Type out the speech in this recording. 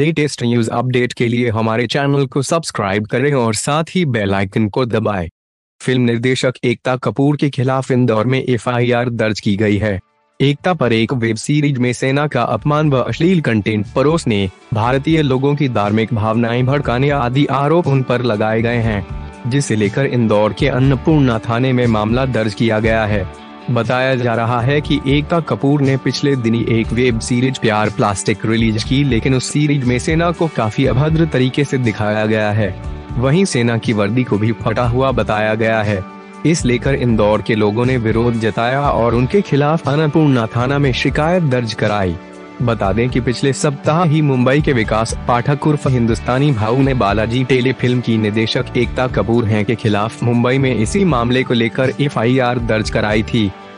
Latest news update के लिए हमारे चैनल को सब्सक्राइब करें और साथ ही बेल आइकन को दबाएं। फिल्म निर्देशक एकता कपूर के खिलाफ इंदौर में एफआईआर दर्ज की गई है। एकता पर एक वेब सीरीज में सेना का अपमान व अश्लील कंटेंट परोसने, भारतीय लोगों की धार्मिक भावनाएं भड़काने आदि आरोप उन पर लगाए गए हैं, जिसे लेकर इंदौर के अन्नपूर्णा थाने में मामला दर्ज किया गया है। बताया जा रहा है कि एकता कपूर ने पिछले दिनी एक web series Pyaar plastic release की, लेकिन उस सीरीज में सेना को काफी अभद्र तरीके से दिखाया गया है। वहीं सेना की वर्दी को भी फटा हुआ बताया गया है। इस लेकर इंदौर के लोगों ने विरोध जताया और उनके खिलाफ अन्नपूर्णा थाना में शिकायत दर्ज कराई। बता दें कि पिछले सप्ताह ही मुंबई के विकास पाठक उर्फ हिंदुस्तानी भाऊ ने बालाजी टेलीफिल्म की निर्देशक एकता कपूर हैं के खिलाफ मुंबई में इसी मामले को लेकर एफआईआर दर्ज कराई थी।